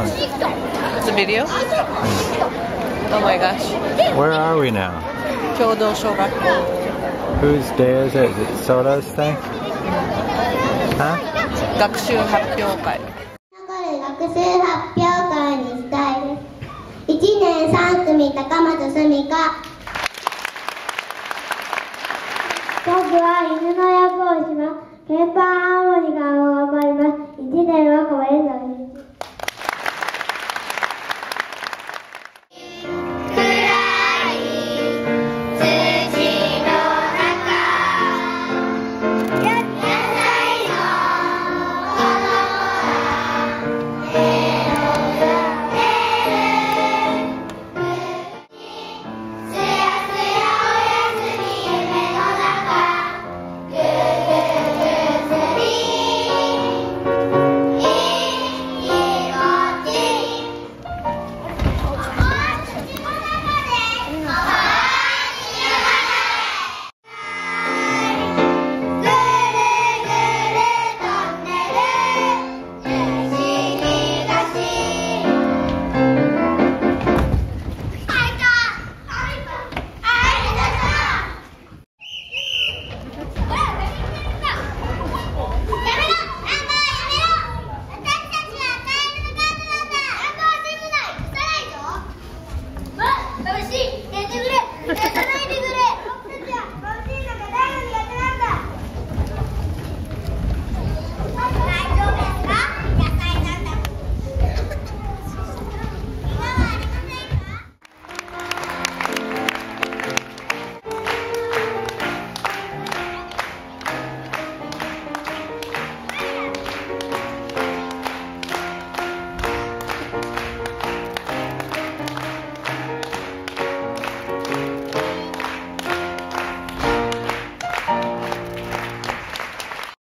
It's a video? Oh my gosh. Where are we now? 共同小学校。 Whose day is it? Is it Sora's thing? Huh? 学習発表会。 学習発表会にしたいです。1年3組高松すみか。僕は犬の役をします。鍵盤